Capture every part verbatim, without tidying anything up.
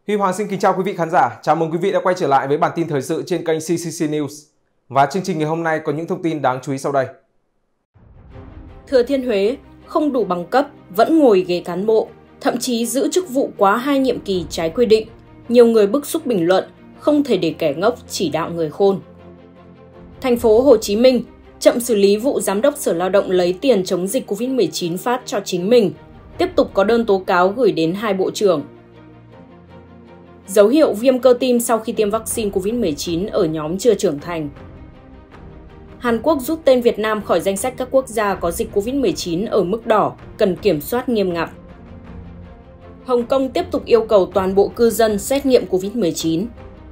Huy Hoàng xin kính chào quý vị khán giả. Chào mừng quý vị đã quay trở lại với bản tin thời sự trên kênh xê xê xê News. Và chương trình ngày hôm nay có những thông tin đáng chú ý sau đây. Thừa Thiên Huế không đủ bằng cấp vẫn ngồi ghế cán bộ, thậm chí giữ chức vụ quá hai nhiệm kỳ trái quy định. Nhiều người bức xúc bình luận, không thể để kẻ ngốc chỉ đạo người khôn. Thành phố Hồ Chí Minh chậm xử lý vụ giám đốc Sở Lao động lấy tiền chống dịch Covid mười chín phát cho chính mình, tiếp tục có đơn tố cáo gửi đến hai bộ trưởng. Dấu hiệu viêm cơ tim sau khi tiêm vaccine Covid mười chín ở nhóm chưa trưởng thành. Hàn Quốc rút tên Việt Nam khỏi danh sách các quốc gia có dịch Covid mười chín ở mức đỏ, cần kiểm soát nghiêm ngặt. Hồng Kông tiếp tục yêu cầu toàn bộ cư dân xét nghiệm Covid mười chín.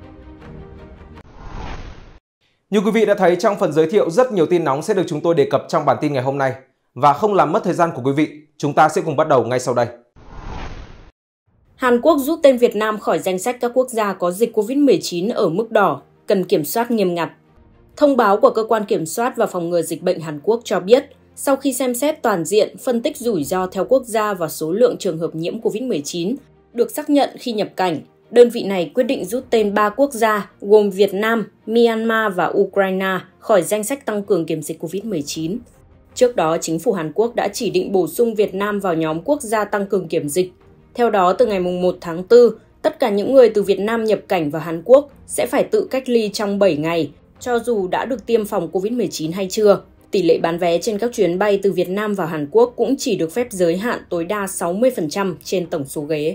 Như quý vị đã thấy trong phần giới thiệu, rất nhiều tin nóng sẽ được chúng tôi đề cập trong bản tin ngày hôm nay. Và không làm mất thời gian của quý vị, chúng ta sẽ cùng bắt đầu ngay sau đây. Hàn Quốc rút tên Việt Nam khỏi danh sách các quốc gia có dịch Covid mười chín ở mức đỏ, cần kiểm soát nghiêm ngặt. Thông báo của Cơ quan Kiểm soát và Phòng ngừa Dịch bệnh Hàn Quốc cho biết, sau khi xem xét toàn diện, phân tích rủi ro theo quốc gia và số lượng trường hợp nhiễm Covid mười chín được xác nhận khi nhập cảnh, đơn vị này quyết định rút tên ba quốc gia gồm Việt Nam, Myanmar và Ukraine khỏi danh sách tăng cường kiểm dịch Covid mười chín. Trước đó, chính phủ Hàn Quốc đã chỉ định bổ sung Việt Nam vào nhóm quốc gia tăng cường kiểm dịch. Theo đó, từ ngày mùng một tháng tư, tất cả những người từ Việt Nam nhập cảnh vào Hàn Quốc sẽ phải tự cách ly trong bảy ngày, cho dù đã được tiêm phòng Covid mười chín hay chưa. Tỷ lệ bán vé trên các chuyến bay từ Việt Nam vào Hàn Quốc cũng chỉ được phép giới hạn tối đa sáu mươi phần trăm trên tổng số ghế.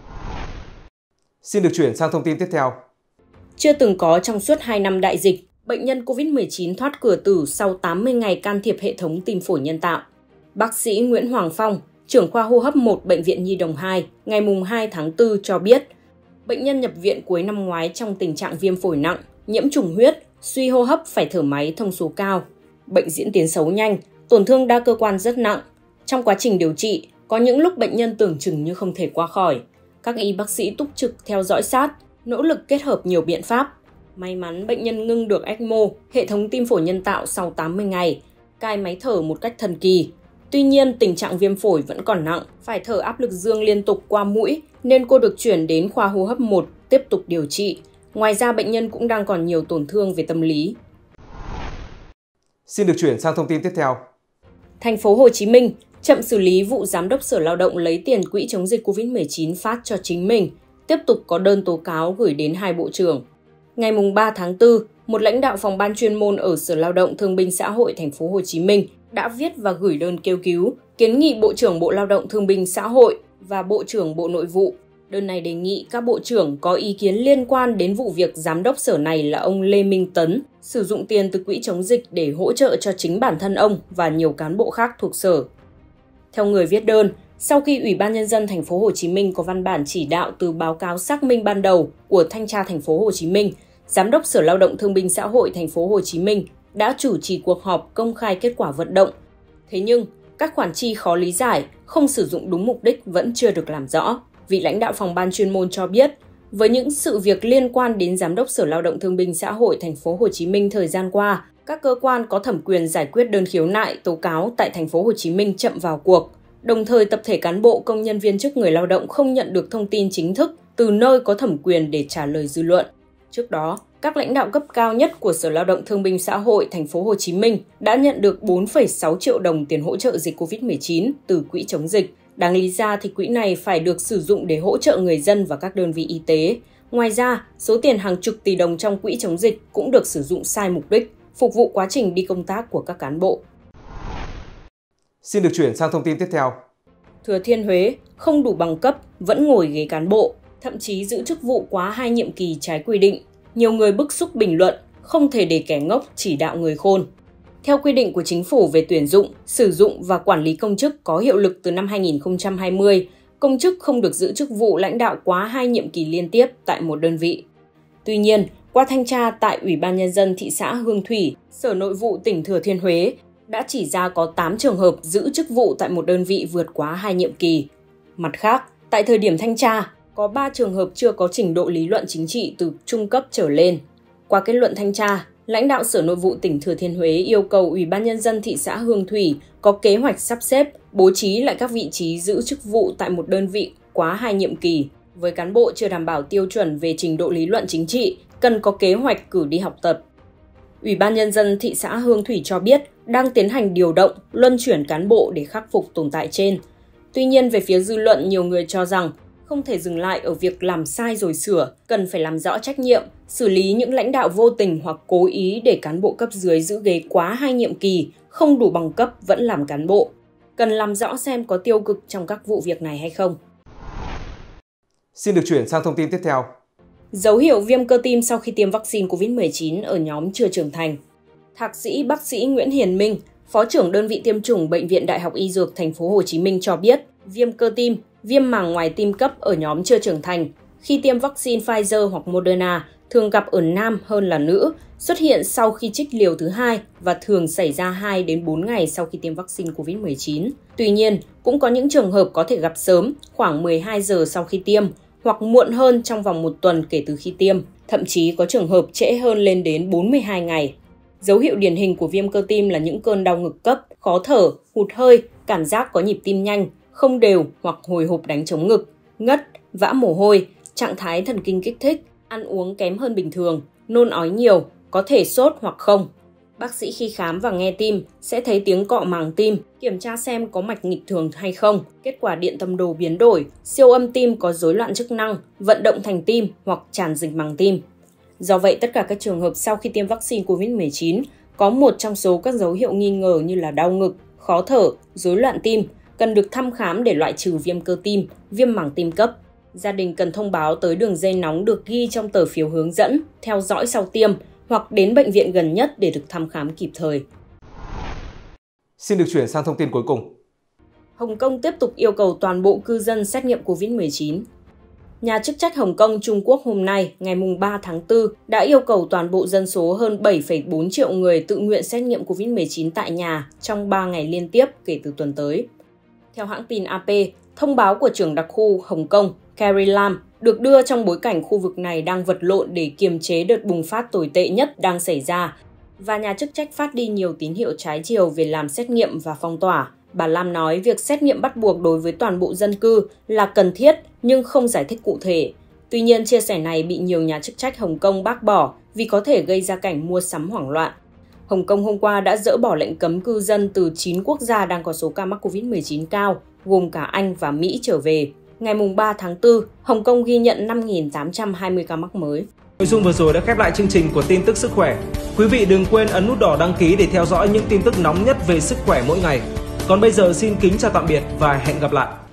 Xin được chuyển sang thông tin tiếp theo. Chưa từng có trong suốt hai năm đại dịch, bệnh nhân Covid mười chín thoát cửa tử sau tám mươi ngày can thiệp hệ thống tim phổi nhân tạo. Bác sĩ Nguyễn Hoàng Phong, trưởng khoa hô hấp một Bệnh viện Nhi đồng hai, ngày hai tháng tư cho biết, bệnh nhân nhập viện cuối năm ngoái trong tình trạng viêm phổi nặng, nhiễm trùng huyết, suy hô hấp phải thở máy thông số cao. Bệnh diễn tiến xấu nhanh, tổn thương đa cơ quan rất nặng. Trong quá trình điều trị, có những lúc bệnh nhân tưởng chừng như không thể qua khỏi. Các y bác sĩ túc trực theo dõi sát, nỗ lực kết hợp nhiều biện pháp. May mắn bệnh nhân ngưng được ếch mô, hệ thống tim phổi nhân tạo sau tám mươi ngày, cai máy thở một cách thần kỳ. Tuy nhiên, tình trạng viêm phổi vẫn còn nặng, phải thở áp lực dương liên tục qua mũi, nên cô được chuyển đến khoa hô hấp một tiếp tục điều trị. Ngoài ra, bệnh nhân cũng đang còn nhiều tổn thương về tâm lý. Xin được chuyển sang thông tin tiếp theo. Thành phố Hồ Chí Minh chậm xử lý vụ giám đốc Sở Lao động lấy tiền quỹ chống dịch Covid mười chín phát cho chính mình, tiếp tục có đơn tố cáo gửi đến hai bộ trưởng. Ngày ba tháng tư, một lãnh đạo phòng ban chuyên môn ở Sở Lao động Thương binh Xã hội Thành phố Hồ Chí Minh đã viết và gửi đơn kêu cứu, kiến nghị Bộ trưởng Bộ Lao động Thương binh Xã hội và Bộ trưởng Bộ Nội vụ. Đơn này đề nghị các bộ trưởng có ý kiến liên quan đến vụ việc giám đốc sở này là ông Lê Minh Tấn sử dụng tiền từ quỹ chống dịch để hỗ trợ cho chính bản thân ông và nhiều cán bộ khác thuộc sở. Theo người viết đơn, sau khi Ủy ban Nhân dân Thành phố Hồ Chí Minh có văn bản chỉ đạo từ báo cáo xác minh ban đầu của Thanh tra Thành phố Hồ Chí Minh, Giám đốc Sở Lao động Thương binh Xã hội Thành phố Hồ Chí Minh đã chủ trì cuộc họp công khai kết quả vận động. Thế nhưng, các khoản chi khó lý giải, không sử dụng đúng mục đích vẫn chưa được làm rõ. Vị lãnh đạo phòng ban chuyên môn cho biết, với những sự việc liên quan đến Giám đốc Sở Lao động Thương binh Xã hội Thành phố Hồ Chí Minh thời gian qua, các cơ quan có thẩm quyền giải quyết đơn khiếu nại, tố cáo tại Thành phố Hồ Chí Minh chậm vào cuộc. Đồng thời, tập thể cán bộ, công nhân viên chức người lao động không nhận được thông tin chính thức từ nơi có thẩm quyền để trả lời dư luận. Trước đó, các lãnh đạo cấp cao nhất của Sở Lao động Thương binh Xã hội Thành phố Hồ Chí Minh đã nhận được bốn phẩy sáu triệu đồng tiền hỗ trợ dịch Covid mười chín từ quỹ chống dịch. Đáng lý ra thì quỹ này phải được sử dụng để hỗ trợ người dân và các đơn vị y tế. Ngoài ra, số tiền hàng chục tỷ đồng trong quỹ chống dịch cũng được sử dụng sai mục đích, phục vụ quá trình đi công tác của các cán bộ. Xin được chuyển sang thông tin tiếp theo. Thừa Thiên Huế không đủ bằng cấp vẫn ngồi ghế cán bộ, thậm chí giữ chức vụ quá hai nhiệm kỳ trái quy định. Nhiều người bức xúc bình luận, không thể để kẻ ngốc chỉ đạo người khôn. Theo quy định của Chính phủ về tuyển dụng, sử dụng và quản lý công chức có hiệu lực từ năm hai nghìn không trăm hai mươi, công chức không được giữ chức vụ lãnh đạo quá hai nhiệm kỳ liên tiếp tại một đơn vị. Tuy nhiên, qua thanh tra tại Ủy ban Nhân dân thị xã Hương Thủy, Sở Nội vụ tỉnh Thừa Thiên Huế đã chỉ ra có tám trường hợp giữ chức vụ tại một đơn vị vượt quá hai nhiệm kỳ. Mặt khác, tại thời điểm thanh tra, có ba trường hợp chưa có trình độ lý luận chính trị từ trung cấp trở lên. Qua kết luận thanh tra, lãnh đạo Sở Nội vụ tỉnh Thừa Thiên Huế yêu cầu Ủy ban Nhân dân thị xã Hương Thủy có kế hoạch sắp xếp, bố trí lại các vị trí giữ chức vụ tại một đơn vị quá hai nhiệm kỳ Với cán bộ chưa đảm bảo tiêu chuẩn về trình độ lý luận chính trị, cần có kế hoạch cử đi học tập. Ủy ban Nhân dân thị xã Hương Thủy cho biết đang tiến hành điều động, luân chuyển cán bộ để khắc phục tồn tại trên. Tuy nhiên, về phía dư luận, nhiều người cho rằng không thể dừng lại ở việc làm sai rồi sửa, cần phải làm rõ trách nhiệm, xử lý những lãnh đạo vô tình hoặc cố ý để cán bộ cấp dưới giữ ghế quá hai nhiệm kỳ, không đủ bằng cấp vẫn làm cán bộ. Cần làm rõ xem có tiêu cực trong các vụ việc này hay không. Xin được chuyển sang thông tin tiếp theo. Dấu hiệu viêm cơ tim sau khi tiêm vaccine covid mười chín ở nhóm chưa trưởng thành. Thạc sĩ bác sĩ Nguyễn Hiền Minh, Phó trưởng đơn vị tiêm chủng Bệnh viện Đại học Y Dược Thành phố Hồ Chí Minh cho biết, viêm cơ tim, viêm màng ngoài tim cấp ở nhóm chưa trưởng thành khi tiêm vaccine Pfizer hoặc Moderna thường gặp ở nam hơn là nữ, xuất hiện sau khi trích liều thứ hai và thường xảy ra hai đến bốn ngày sau khi tiêm vaccine covid mười chín. Tuy nhiên, cũng có những trường hợp có thể gặp sớm, khoảng mười hai giờ sau khi tiêm, hoặc muộn hơn trong vòng một tuần kể từ khi tiêm, thậm chí có trường hợp trễ hơn lên đến bốn mươi hai ngày. Dấu hiệu điển hình của viêm cơ tim là những cơn đau ngực cấp, khó thở, hụt hơi, cảm giác có nhịp tim nhanh, không đều hoặc hồi hộp đánh trống ngực, ngất, vã mồ hôi, trạng thái thần kinh kích thích, ăn uống kém hơn bình thường, nôn ói nhiều, có thể sốt hoặc không. Bác sĩ khi khám và nghe tim sẽ thấy tiếng cọ màng tim, kiểm tra xem có mạch nghịch thường hay không, kết quả điện tâm đồ biến đổi, siêu âm tim có rối loạn chức năng, vận động thành tim hoặc tràn dịch màng tim. Do vậy, tất cả các trường hợp sau khi tiêm vaccine covid mười chín có một trong số các dấu hiệu nghi ngờ như là đau ngực, khó thở, rối loạn tim, cần được thăm khám để loại trừ viêm cơ tim, viêm màng tim cấp. Gia đình cần thông báo tới đường dây nóng được ghi trong tờ phiếu hướng dẫn, theo dõi sau tiêm, hoặc đến bệnh viện gần nhất để được thăm khám kịp thời. Xin được chuyển sang thông tin cuối cùng. Hồng Kông tiếp tục yêu cầu toàn bộ cư dân xét nghiệm covid mười chín. Nhà chức trách Hồng Kông Trung Quốc hôm nay, ngày ba tháng tư, đã yêu cầu toàn bộ dân số hơn bảy phẩy bốn triệu người tự nguyện xét nghiệm covid mười chín tại nhà trong ba ngày liên tiếp kể từ tuần tới. Theo hãng tin a pê, thông báo của trưởng đặc khu Hồng Kông, Carrie Lam, được đưa trong bối cảnh khu vực này đang vật lộn để kiềm chế đợt bùng phát tồi tệ nhất đang xảy ra, và nhà chức trách phát đi nhiều tín hiệu trái chiều về làm xét nghiệm và phong tỏa. Bà Lam nói việc xét nghiệm bắt buộc đối với toàn bộ dân cư là cần thiết nhưng không giải thích cụ thể. Tuy nhiên, chia sẻ này bị nhiều nhà chức trách Hồng Kông bác bỏ vì có thể gây ra cảnh mua sắm hoảng loạn. Hồng Kông hôm qua đã dỡ bỏ lệnh cấm cư dân từ chín quốc gia đang có số ca mắc covid mười chín cao, gồm cả Anh và Mỹ trở về. Ngày ba tháng tư, Hồng Kông ghi nhận năm nghìn tám trăm hai mươi ca mắc mới. Nội dung vừa rồi đã khép lại chương trình của tin tức sức khỏe. Quý vị đừng quên ấn nút đỏ đăng ký để theo dõi những tin tức nóng nhất về sức khỏe mỗi ngày. Còn bây giờ xin kính chào tạm biệt và hẹn gặp lại.